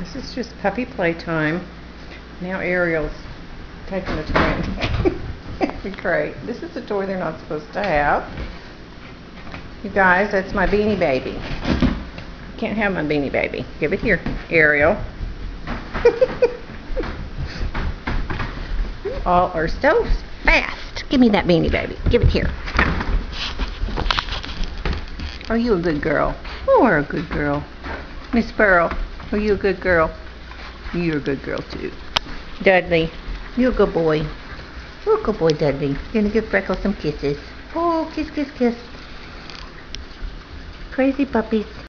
This is just puppy playtime. Now Ariel's taking a turn. Great. This is a toy they're not supposed to have. You guys, that's my Beanie Baby. You can't have my Beanie Baby. Give it here, Ariel. You all are so fast. Give me that Beanie Baby. Give it here. Are you a good girl? You are a good girl. Miss Pearl, are you a good girl? You're a good girl too. Dudley, you're a good boy. You're a good boy, Dudley. You're gonna give Freckles some kisses. Oh, kiss, kiss, kiss. Crazy puppies.